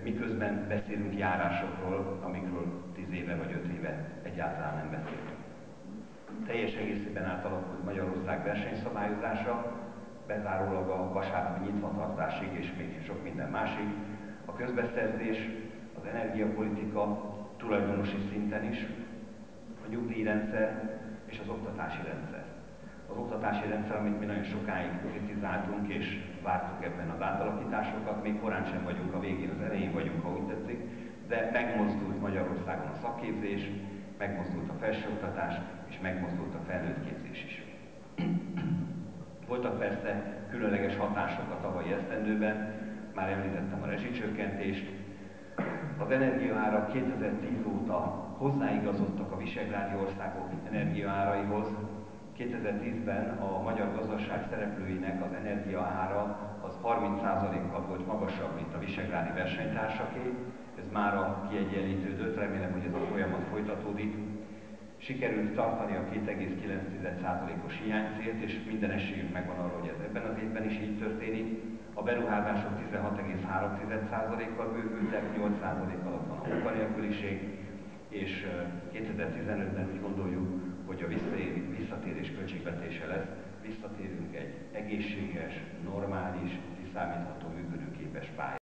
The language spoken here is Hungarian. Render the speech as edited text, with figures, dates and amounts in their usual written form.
miközben beszélünk járásokról, amikről 10 éve vagy 5 éve egyáltalán nem beszélünk. Teljes egészében átalakult Magyarország versenyszabályozása, bezárólag a vasárnapi nyitvatartásig és még sok minden másig, a közbeszerzés, az energiapolitika tulajdonosi szinten is, a nyugdíjrendszer és az oktatási rendszer. Az oktatási rendszer, amit mi nagyon sokáig kritizáltunk és vártuk ebben az átalakításokat, még korán sem vagyunk a végén, az elején vagyunk, ha úgy tetszik, de megmozdult Magyarországon a szakképzés, megmozdult a felsőoktatás és megmozdult a felnőttképzés is. Voltak persze különleges hatások a tavalyi esztendőben, már említettem a rezsicsökkentést. Az energiaárak 2010 óta hozzáigazodtak a visegrádi országok energiaáraihoz. 2010-ben a magyar gazdaság szereplőinek az energiaára az 30%-kal volt magasabb, mint a visegrádi versenytársaké. Ez mára kiegyenlítődött, remélem, hogy ez a folyamat folytatódik. Sikerült tartani a 2,9%-os hiánycélt, és minden esélyünk megvan arra, hogy ez ebben az évben is így történik. A beruházások 16,3%-kal bővültek, 8% alatt van a munkanélküliség, és 2015-ben úgy gondoljuk, hogy a visszatérés költségvetése lesz. Visszatérünk egy egészséges, normális, kiszámítható, működőképes pályára.